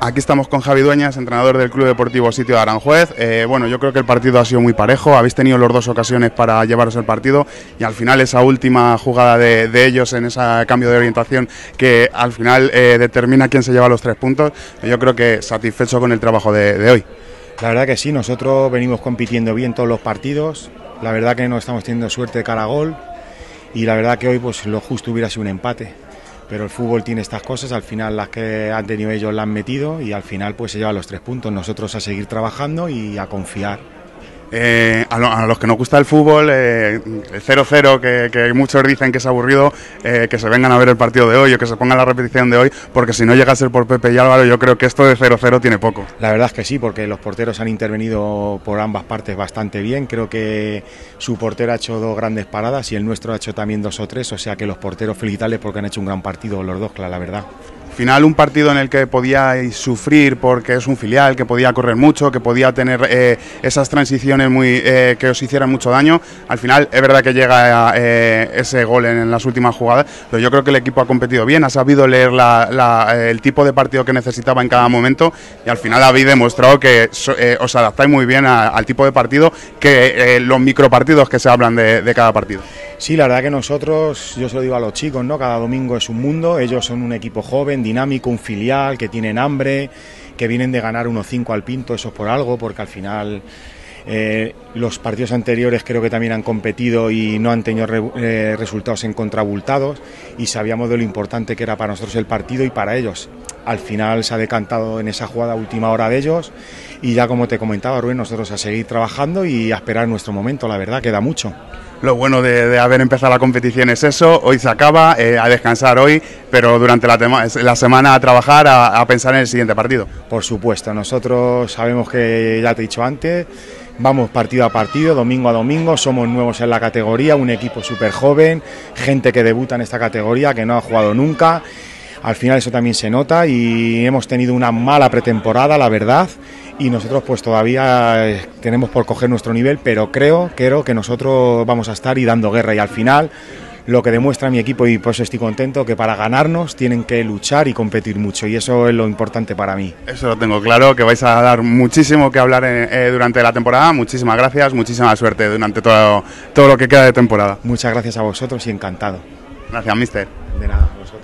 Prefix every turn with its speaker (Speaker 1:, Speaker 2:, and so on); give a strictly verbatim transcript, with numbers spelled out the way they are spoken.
Speaker 1: Aquí estamos con Javi Dueñas, entrenador del Club Deportivo Sitio de Aranjuez. Eh, bueno, yo creo que el partido ha sido muy parejo, habéis tenido las dos ocasiones para llevaros el partido y al final esa última jugada de, de ellos en ese cambio de orientación que al final eh, determina quién se lleva los tres puntos, yo creo que satisfecho con el trabajo de, de hoy.
Speaker 2: La verdad que sí, nosotros venimos compitiendo bien todos los partidos, la verdad que no estamos teniendo suerte de cara a gol y la verdad que hoy pues lo justo hubiera sido un empate. Pero el fútbol tiene estas cosas, al final las que han tenido ellos las han metido y al final pues se llevan los tres puntos, nosotros a seguir trabajando y a confiar.
Speaker 1: Eh, a, lo, a los que nos gusta el fútbol, eh, el cero cero, que, que muchos dicen que es aburrido, eh, que se vengan a ver el partido de hoy o que se pongan la repetición de hoy, porque si no llega a ser por Pepe y Álvaro, yo creo que esto de cero cero tiene poco.
Speaker 2: La verdad es que sí, porque los porteros han intervenido por ambas partes bastante bien, creo que su portero ha hecho dos grandes paradas y el nuestro ha hecho también dos o tres, o sea que los porteros felicitarles porque han hecho un gran partido los dos, la verdad.
Speaker 1: Al final un partido en el que podíais sufrir porque es un filial, que podía correr mucho, que podía tener eh, esas transiciones muy eh, que os hicieran mucho daño. Al final es verdad que llega eh, ese gol en, en las últimas jugadas, pero yo creo que el equipo ha competido bien, ha sabido leer la, la, el tipo de partido que necesitaba en cada momento y al final habéis demostrado que eh, os adaptáis muy bien a, al tipo de partido que eh, los micropartidos que se hablan de, de cada partido.
Speaker 2: Sí, la verdad que nosotros, yo se lo digo a los chicos, ¿no? Cada domingo es un mundo, ellos son un equipo joven, dinámico, un filial, que tienen hambre, que vienen de ganar uno cinco al Pinto, eso es por algo, porque al final eh, los partidos anteriores creo que también han competido y no han tenido re, eh, resultados en contrabultados y sabíamos de lo importante que era para nosotros el partido y para ellos. Al final se ha decantado en esa jugada última hora de ellos y ya como te comentaba Rubén, nosotros a seguir trabajando y a esperar nuestro momento, la verdad, queda mucho.
Speaker 1: Lo bueno de, de haber empezado la competición es eso, hoy se acaba, eh, a descansar hoy, pero durante la, tema, la semana a trabajar, a, a pensar en el siguiente partido.
Speaker 2: Por supuesto, nosotros sabemos que, ya te he dicho antes, vamos partido a partido, domingo a domingo, somos nuevos en la categoría, un equipo súper joven, gente que debuta en esta categoría, que no ha jugado nunca. Al final eso también se nota y hemos tenido una mala pretemporada, la verdad, y nosotros pues todavía tenemos por coger nuestro nivel, pero creo, creo que nosotros vamos a estar y dando guerra y al final lo que demuestra mi equipo y por eso estoy contento, que para ganarnos tienen que luchar y competir mucho y eso es lo importante para mí.
Speaker 1: Eso lo tengo claro, que vais a dar muchísimo que hablar en, eh, durante la temporada, muchísimas gracias, muchísima suerte durante todo, todo lo que queda de temporada.
Speaker 2: Muchas gracias a vosotros y encantado.
Speaker 1: Gracias, mister.
Speaker 2: De nada, a vosotros.